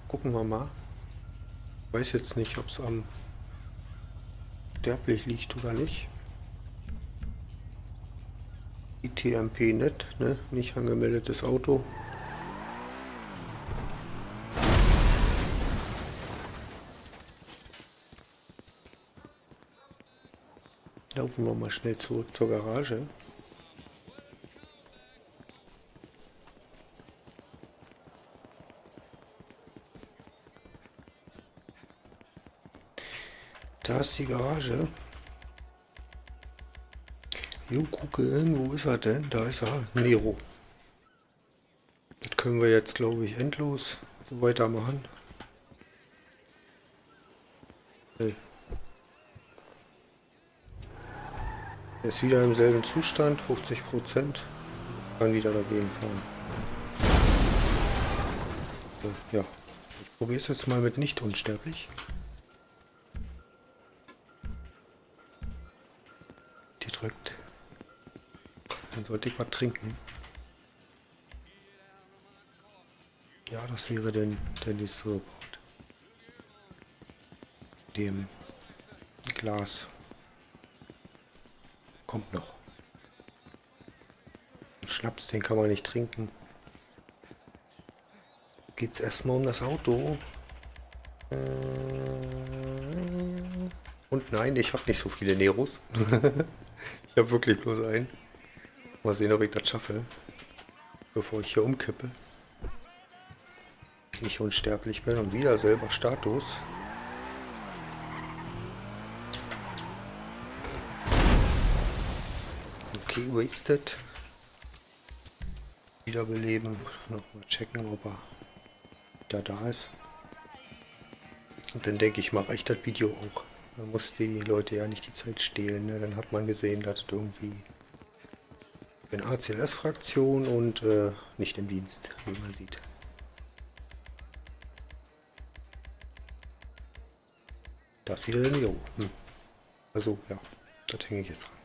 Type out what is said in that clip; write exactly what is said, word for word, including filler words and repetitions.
gucken wir mal. Ich weiß jetzt nicht, ob es am Sterblich liegt oder nicht. I T M P nicht, ne? Nicht angemeldetes Auto. Laufen wir mal schnell zurück zur Garage. Da ist die Garage. Jo, gucken, wo ist er denn? Da ist er, Nero. Das können wir jetzt, glaube ich, endlos so weitermachen. Nee. Er ist wieder im selben Zustand, fünfzig Prozent. Kann wieder dagegen fahren. So, ja, ich probiere es jetzt mal mit nicht unsterblich. Die drückt. Dann sollte ich mal trinken. Ja, das wäre denn der nächste Report. Dem Glas. Kommt noch. Schnaps, den kann man nicht trinken. Geht's erstmal um das Auto. Und nein, ich habe nicht so viele Neros. Ich habe wirklich bloß einen. Mal sehen, ob ich das schaffe, bevor ich hier umkippe. Nicht unsterblich bin und wieder selber Status. Okay, wasted. Wiederbeleben. Nochmal checken, ob er da da ist. Und dann denke ich, mache ich das Video auch. Man muss die Leute ja nicht die Zeit stehlen. Ne? Dann hat man gesehen, dass es irgendwie in A C L S-Fraktion und äh, nicht im Dienst, wie man sieht. Da ist wieder der Nero. Hm. Also ja, da hänge ich jetzt dran.